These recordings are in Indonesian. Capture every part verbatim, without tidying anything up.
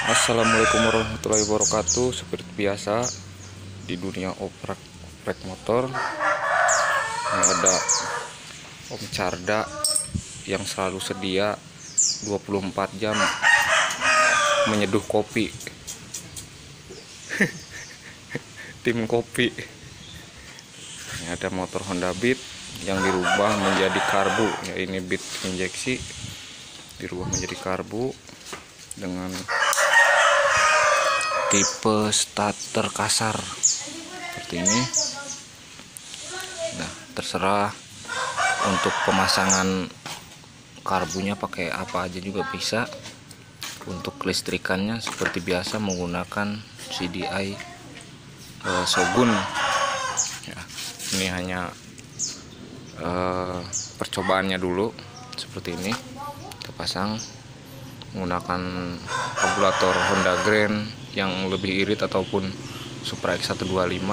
Assalamualaikum warahmatullahi wabarakatuh. Seperti biasa di dunia oprek-oprek motor, ini ada Om Carda yang selalu sedia dua puluh empat jam menyeduh kopi. Tim kopi. Ini ada motor Honda Beat yang dirubah menjadi karbu. Ya, ini Beat injeksi dirubah menjadi karbu dengan tipe starter kasar seperti ini. Nah, terserah untuk pemasangan karbunya pakai apa aja juga bisa. Untuk kelistrikannya seperti biasa menggunakan C D I eh, Shogun. Ya, ini hanya eh, percobaannya dulu seperti ini. Kita pasang menggunakan karburator Honda Grand yang lebih irit ataupun Supra X seratus dua puluh lima.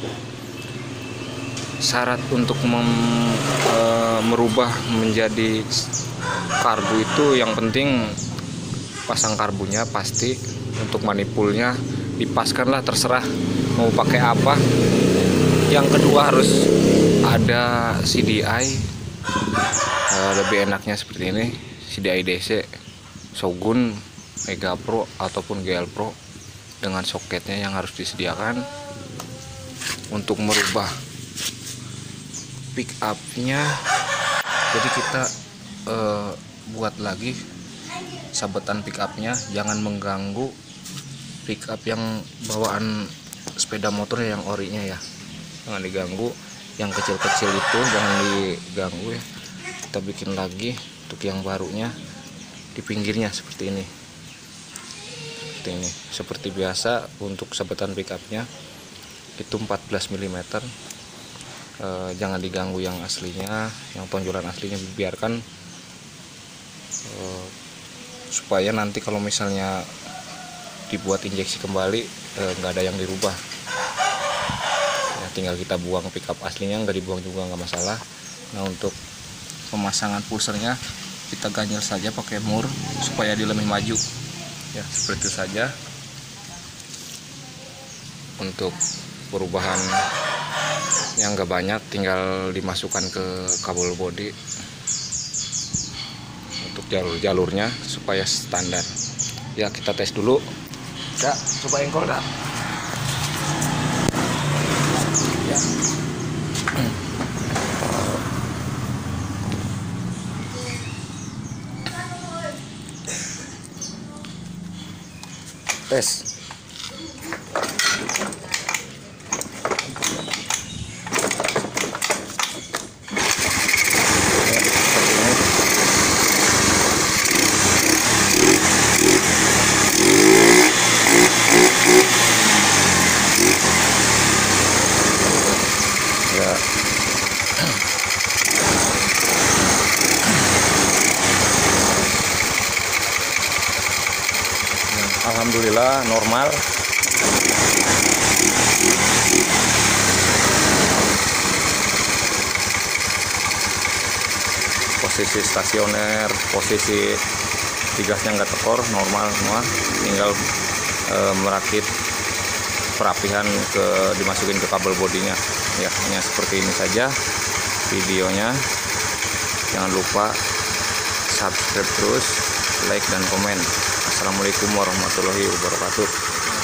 Syarat untuk mem, e, merubah menjadi karbu itu yang penting pasang karbunya pasti. Untuk manipulnya dipaskanlah, terserah mau pakai apa. Yang kedua harus ada C D I, e, lebih enaknya seperti ini, C D I D C Shogun, Mega Pro ataupun G L Pro dengan soketnya yang harus disediakan. Untuk merubah pick upnya, jadi kita eh, buat lagi sabetan pick upnya, jangan mengganggu pick up yang bawaan sepeda motor yang orinya ya, jangan diganggu. Yang kecil-kecil itu jangan diganggu ya. Kita bikin lagi untuk yang barunya di pinggirnya seperti ini. Ini seperti biasa. Untuk sabetan pickupnya itu empat belas milimeter. E, jangan diganggu yang aslinya, yang tonjolan aslinya biarkan, e, supaya nanti kalau misalnya dibuat injeksi kembali nggak e, ada yang dirubah ya, tinggal kita buang pickup aslinya, nggak dibuang juga nggak masalah. Nah, untuk pemasangan pulsernya kita ganjel saja pakai mur supaya dia lebih maju. Ya, seperti itu saja. Untuk perubahan yang enggak banyak, tinggal dimasukkan ke kabel bodi untuk jalur-jalurnya supaya standar. Ya, kita tes dulu. Ya, coba engkol dah. Ya. Tes. Ya. Alhamdulillah normal. Posisi stasioner, posisi digasnya nggak tekor, normal semua. Tinggal e, merakit perapihan ke dimasukin ke kabel bodinya. Ya, hanya seperti ini saja videonya. Jangan lupa subscribe terus, like dan komen. Assalamualaikum warahmatullahi wabarakatuh.